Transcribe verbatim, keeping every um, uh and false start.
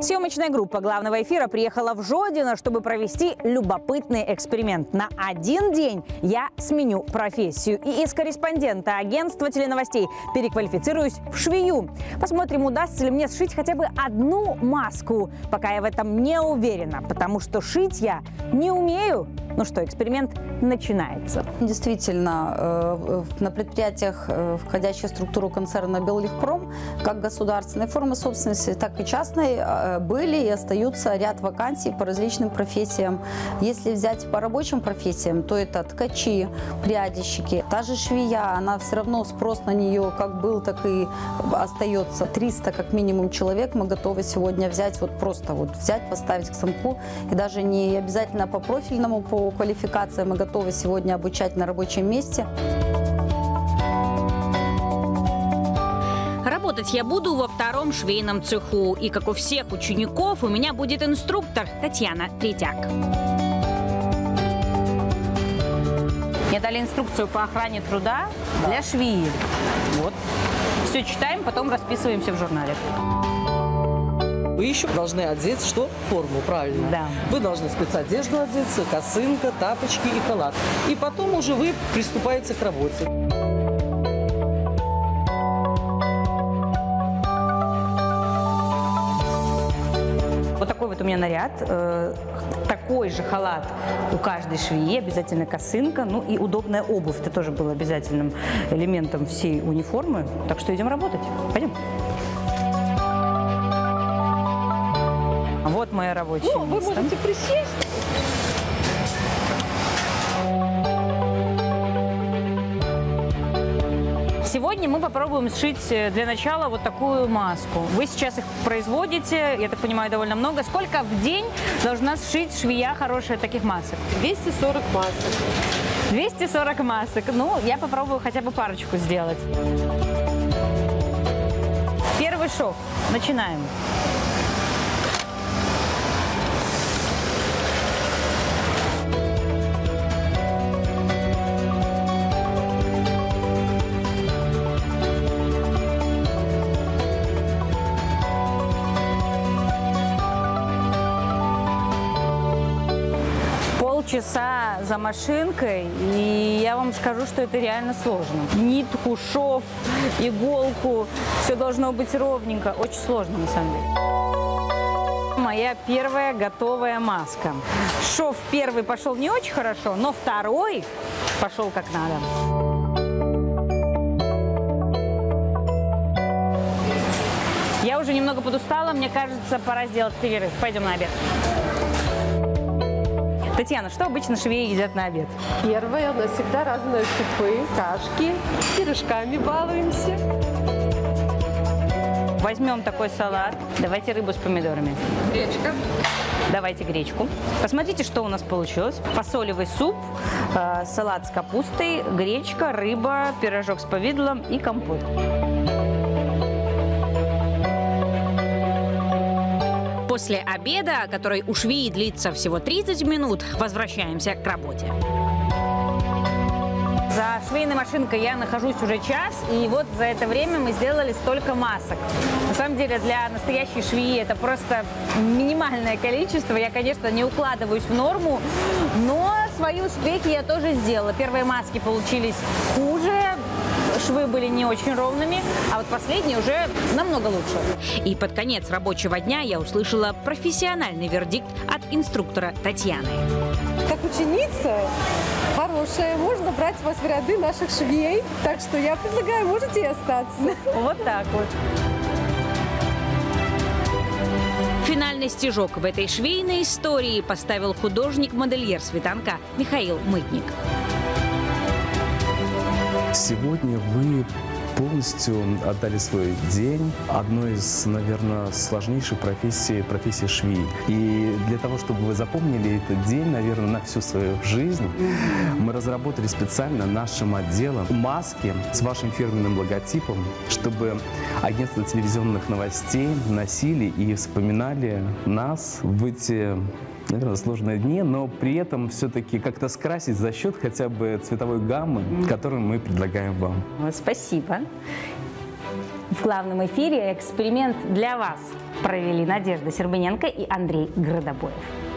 Съемочная группа главного эфира приехала в Жодино, чтобы провести любопытный эксперимент. На один день я сменю профессию и из корреспондента агентства теленовостей переквалифицируюсь в швею. Посмотрим, удастся ли мне сшить хотя бы одну маску. Пока я в этом не уверена, потому что шить я не умею. Ну что, эксперимент начинается. Действительно, на предприятиях, входящих в структуру концерна Беллихпром, как государственной формы собственности, так и частной, были и остаются ряд вакансий по различным профессиям. Если взять по рабочим профессиям, то это ткачи, прядищики. Та же швея, она все равно, спрос на нее как был, так и остается. триста как минимум человек мы готовы сегодня взять, вот просто вот взять, поставить к станку. И даже не обязательно по профильному, по квалификации мы готовы сегодня обучать на рабочем месте. Работать я буду во втором швейном цеху. И, как у всех учеников, у меня будет инструктор Татьяна Третьяк. Мне дали инструкцию по охране труда для швеи. Вот. Все читаем, потом расписываемся в журнале. Вы еще должны одеть что? Форму, правильно? Да. Вы должны спецодежду одеться, косынка, тапочки и халат. И потом уже вы приступаете к работе. Вот такой вот у меня наряд. Такой же халат у каждой швеи, обязательно косынка, ну и удобная обувь. Это тоже было обязательным элементом всей униформы. Так что идем работать. Пойдем. Вот мое рабочее О, место. вы можете присесть. Сегодня мы попробуем сшить для начала вот такую маску. Вы сейчас их производите, я так понимаю, довольно много. Сколько в день должна сшить швея хорошая таких масок? двести сорок масок. двести сорок масок. Ну, я попробую хотя бы парочку сделать. Первый шов. Начинаем. Полчаса за машинкой, и я вам скажу, что это реально сложно. Нитку, шов, иголку, все должно быть ровненько. Очень сложно, на самом деле. Моя первая готовая маска. Шов первый пошел не очень хорошо, но второй пошел как надо. Я уже немного подустала, мне кажется, пора сделать перерыв. Пойдем на обед. Татьяна, что обычно швеи едят на обед? Первое, у нас всегда разные супы, кашки, пирожками балуемся. Возьмем такой салат. Давайте рыбу с помидорами. Гречка. Давайте гречку. Посмотрите, что у нас получилось. Фасолевый суп, э, салат с капустой, гречка, рыба, пирожок с повидлом и компот. После обеда, который у швеи длится всего тридцать минут, возвращаемся к работе. За швейной машинкой я нахожусь уже час, и вот за это время мы сделали столько масок. На самом деле для настоящей швеи это просто минимальное количество. Я, конечно, не укладываюсь в норму, но свои успехи я тоже сделала. Первые маски получились хуже. Швы были не очень ровными, а вот последние уже намного лучше. И под конец рабочего дня я услышала профессиональный вердикт от инструктора Татьяны. Как ученица хорошая, можно брать вас в ряды наших швей, так что я предлагаю, можете и остаться. Вот так вот. Финальный стежок в этой швейной истории поставил художник-модельер Светанка Михаил Мытник. Сегодня вы полностью отдали свой день одной из, наверное, сложнейших профессий, профессии швеи. И для того, чтобы вы запомнили этот день, наверное, на всю свою жизнь, мы разработали специально нашим отделом маски с вашим фирменным логотипом, чтобы агентство телевизионных новостей носили и вспоминали нас в эти, наверное, сложные дни, но при этом все-таки как-то скрасить за счет хотя бы цветовой гаммы, которую мы предлагаем вам. Вот, спасибо. В главном эфире эксперимент для вас провели Надежда Сербыненко и Андрей Градобоев.